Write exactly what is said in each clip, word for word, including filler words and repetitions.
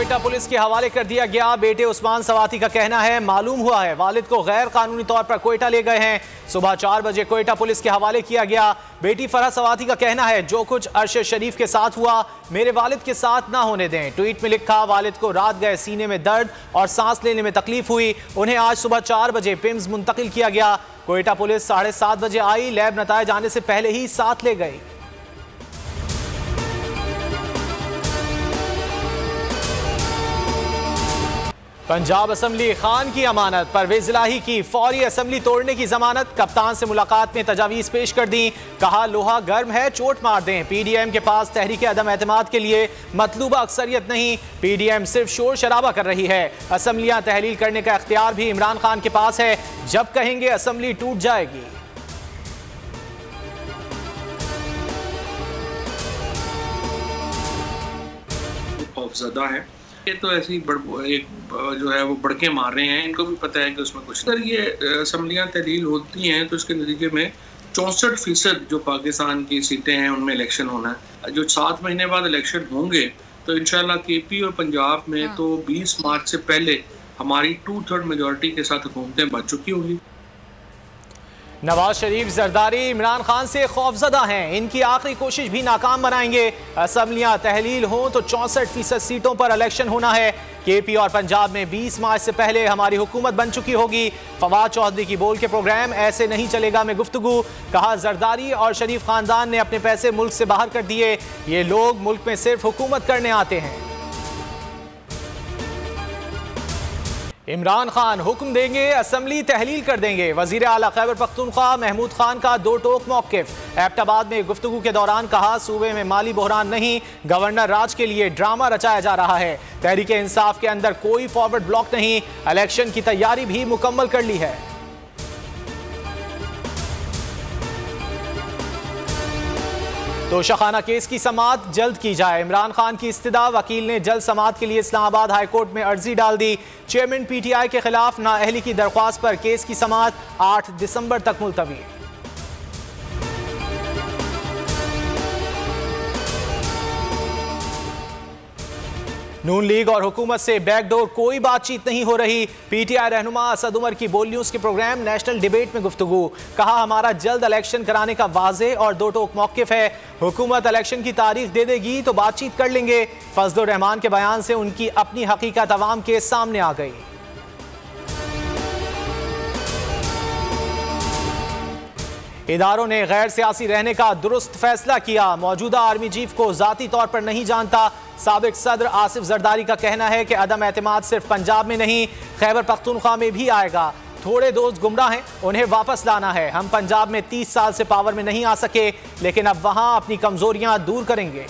Quetta police के हवाले कर दिया गया। बेटे उस्मान सवाती का कहना है मालूम हुआ है वालिद को गैर कानूनी तौर पर कोयटा ले गए हैं। सुबह चार बजे कोयटा पुलिस के हवाले किया गया। बेटी फरह सवाती का कहना है जो कुछ अरशद शरीफ के साथ हुआ मेरे वालिद के साथ ना होने दें। ट्वीट में लिखा वालिद को रात गए सीने में दर्द और सांस लेने में तकलीफ हुई, उन्हें आज सुबह चार बजे पिम्स मुंतकिल किया गया। कोयटा पुलिस साढ़े सात बजे आई, लैब नताए जाने से पहले ही साथ ले गई। पंजाब असेंबली खान की अमानत, परवेज इलाही की फौरी असेंबली तोड़ने की जमानत। कप्तान से मुलाकात में तजावीज पेश कर दी, कहा लोहा गर्म है चोट मार दें। पीडीएम के पास तहरीक अदम एतमाद के लिए मतलूबा अक्सरियत नहीं, पीडीएम सिर्फ शोर शराबा कर रही है। असेंबलियां तहलील करने का इख्तियार भी इमरान खान के पास है, जब कहेंगे असेंबली टूट जाएगी। खौफजदा है ये तो ऐसी एक जो है वो बढ़के मार रहे हैं, इनको भी पता है कि उसमें कुछ अगर ये असम्बलियाँ तहलील होती हैं तो इसके नतीजे में चौंसठ फीसद जो पाकिस्तान की सीटें हैं उनमें इलेक्शन होना है। जो सात महीने बाद इलेक्शन होंगे तो इंशाल्लाह केपी और पंजाब में हाँ। तो बीस मार्च से पहले हमारी टू थर्ड मेजॉरिटी के साथ हुकूमतें बच चुकी होंगी। नवाज शरीफ जरदारी इमरान खान से खौफजदा हैं, इनकी आखिरी कोशिश भी नाकाम बनाएंगे। असेंबलियां तहलील हों तो चौंसठ फीसद सीटों पर इलेक्शन होना है। केपी और पंजाब में बीस मार्च से पहले हमारी हुकूमत बन चुकी होगी। फवाद चौधरी की बोल के प्रोग्राम ऐसे नहीं चलेगा में गुफ्तगू, कहा जरदारी और शरीफ खानदान ने अपने पैसे मुल्क से बाहर कर दिए, ये लोग मुल्क में सिर्फ हुकूमत करने आते हैं। इमरान खान हुक्म देंगे असेंबली तहलील कर देंगे। वजीर आला खैबर पख्तूनख्वा महमूद खान का दो टोक मौक़िफ़। एबटाबाद में गुफ्तगू के दौरान कहा सूबे में माली बहरान नहीं, गवर्नर राज के लिए ड्रामा रचाया जा रहा है। तहरीक इंसाफ के अंदर कोई फॉरवर्ड ब्लॉक नहीं, इलेक्शन की तैयारी भी मुकम्मल कर ली है। तोशाखाना केस की समाअत जल्द की जाए, इमरान खान की इस्तदा। वकील ने जल्द समाअत के लिए इस्लामाबाद हाई कोर्ट में अर्जी डाल दी। चेयरमैन पीटीआई के खिलाफ नाअहली की दरख्वास्त पर केस की समाअत आठ दिसंबर तक मुलतवी। नून लीग और हुकूमत से बैकडोर कोई बातचीत नहीं हो रही। पीटीआई रहनुमा असद उमर की बोल न्यूज के प्रोग्राम नेशनल डिबेट में गुफ्तगू, कहा हमारा जल्द इलेक्शन कराने का वाज़े और दो टोक मौक़िफ़ है। हुकूमत इलेक्शन की तारीख दे देगी तो बातचीत कर लेंगे। फजलुर रहमान के बयान से उनकी अपनी हकीकत अवाम के सामने आ गई। इदारों ने गैर सियासी रहने का दुरुस्त फैसला किया, मौजूदा आर्मी चीफ को जाती तौर पर नहीं जानता। साबिक सदर आसिफ जरदारी का कहना है कि अदम एतमाद सिर्फ पंजाब में नहीं खैबर पख्तूनख्वा में भी आएगा। थोड़े दोस्त गुमराह हैं, उन्हें वापस लाना है। हम पंजाब में तीस साल से पावर में नहीं आ सके, लेकिन अब वहां अपनी कमजोरियां दूर करेंगे।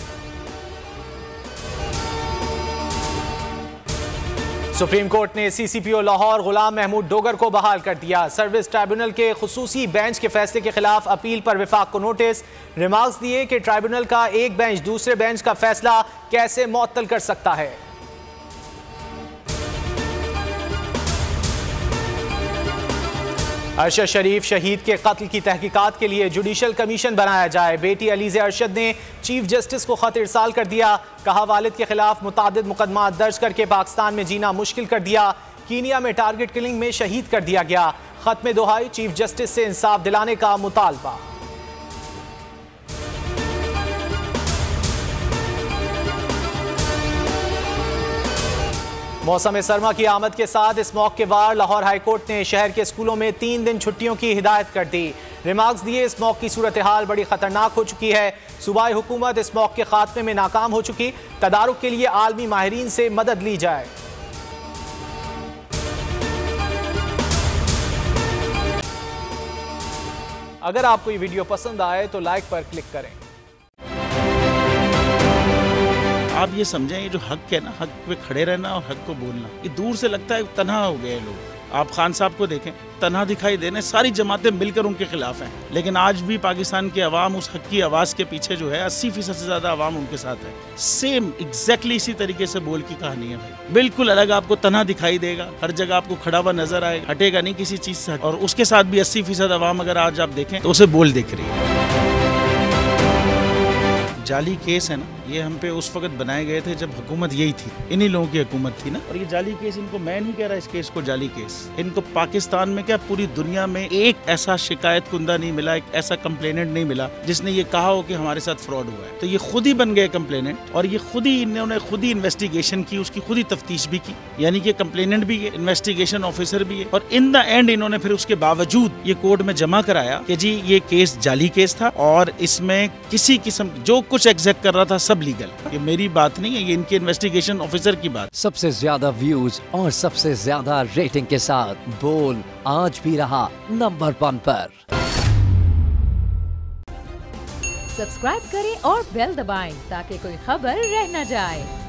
सुप्रीम कोर्ट ने सीसीपीओ लाहौर गुलाम महमूद डोगर को बहाल कर दिया। सर्विस ट्राइब्यूनल के खुसूसी बेंच के फैसले के खिलाफ अपील पर विफाक को नोटिस। रिमार्क्स दिए कि ट्राइब्यूनल का एक बेंच दूसरे बेंच का फैसला कैसे मुअत्तल कर सकता है। अरशद शरीफ शहीद के कत्ल की तहकीकात के लिए जुडिशल कमीशन बनाया जाए। बेटी अलीज़े अरशद ने चीफ जस्टिस को खत इरसाल कर दिया, कहा वालिद के खिलाफ मुतादिद मुकदमा दर्ज करके पाकिस्तान में जीना मुश्किल कर दिया। कीनिया में टारगेट किलिंग में शहीद कर दिया गया। खत में दोहाई चीफ जस्टिस से इंसाफ दिलाने का मुतालबा। मौसम सरमा की आमद के साथ इस मौके वार लाहौर हाई कोर्ट ने शहर के स्कूलों में तीन दिन छुट्टियों की हिदायत कर दी। रिमार्क्स दिए इस मौके की सूरत हाल बड़ी खतरनाक हो चुकी है। सूबाई हुकूमत इस मौके के खात्मे में नाकाम हो चुकी, तदारुक के लिए आलमी माहिरीन से मदद ली जाए। अगर आपको ये वीडियो पसंद आए तो लाइक पर क्लिक करें। आप ये समझें ये जो हक है ना, हक पे खड़े रहना और हक को बोलना, ये दूर से लगता है तन्हा हो गए लोग। आप खान साहब को देखें, तन्हा दिखाई देने, सारी जमातें मिलकर उनके खिलाफ हैं, लेकिन आज भी पाकिस्तान की आवाम उस हक की आवाज़ के पीछे जो है अस्सी फीसद से ज़्यादा आवाम उनके साथ है। सेम एग्जैक्टली इसी तरीके से बोल की कहानी है भाई, बिल्कुल अलग आपको तन्हा दिखाई देगा, हर जगह आपको खड़ा हुआ नजर आएगा, हटेगा नहीं किसी चीज़ से। और उसके साथ भी अस्सी फीसद आवाम अगर आज आप देखें तो उसे बोल दिख रही है। जाली केस है ना, ये हम पे उस वक्त बनाए गए थे जब हुकूमत यही थी, इन्हीं लोगों की हुकूमत थी ना। और ये जाली केस, इनको मैं नहीं कह रहा इस केस को जाली केस, इनको पाकिस्तान में क्या पूरी दुनिया में एक ऐसा शिकायत कुंदा नहीं मिला, एक ऐसा कंप्लेनेंट नहीं मिला जिसने ये कहा हो कि हमारे साथ फ्रॉड हुआ है। तो ये खुद ही बन गए कंप्लेनेंट और ये खुद ही इन्होंने खुद ही इन्वेस्टिगेशन की, उसकी खुद ही तफ्तीश भी की, यानी कि कंप्लेनेंट भी है, इन्वेस्टिगेशन ऑफिसर भी है। और इन द एंड इन्होंने फिर उसके बावजूद ये कोर्ट में जमा कराया कि जी ये केस जाली केस था और इसमें किसी किस्म जो कुछ एग्जैक्ट कर रहा था सब लीगल। ये मेरी बात नहीं है, ये इनके इन्वेस्टिगेशन ऑफिसर की बात। सबसे ज्यादा व्यूज और सबसे ज्यादा रेटिंग के साथ बोल आज भी रहा नंबर वन पर। सब्सक्राइब करें और बेल दबाएं ताकि कोई खबर रह न जाए।